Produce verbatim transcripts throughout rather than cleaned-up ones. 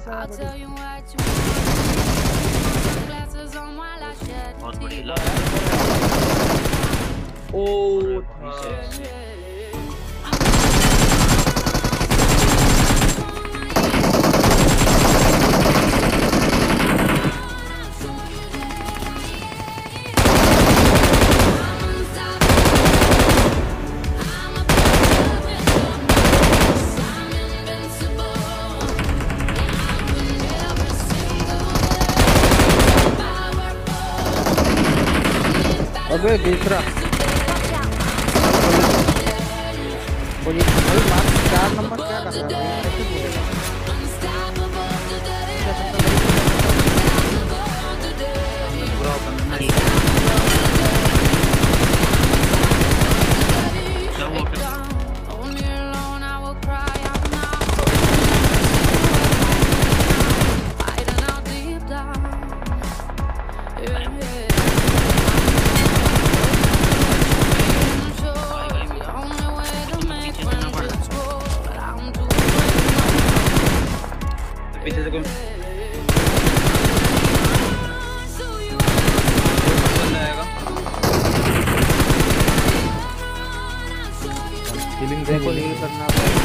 बहुत बड़ी ला ओ अबे दूसरा पोजीशन भाई मार्क चार नंबर क्या कर रहा है कैसे बोलेगा पीछे से कोई बंदा आएगा हीलिंग देखो हील करना पड़ेगा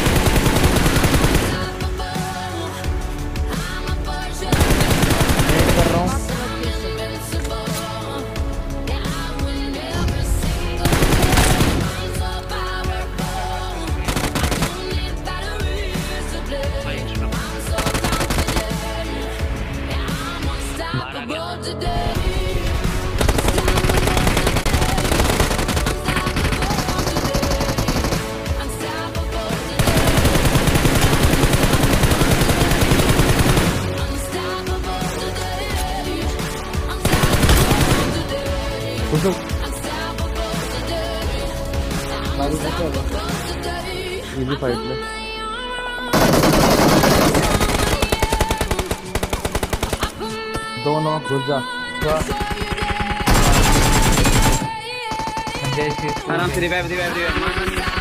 वेट कर रहा हूँ उसको मारी नहीं चलो इजी फाइट में दोनों घुस जा आराम से रिवाइव रिवाइव रिवाइव